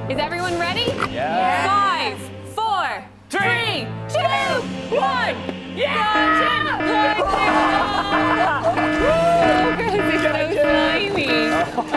Is everyone ready? Yeah. 5, 4, 3, 2, 1. Yeah! It's so slimy.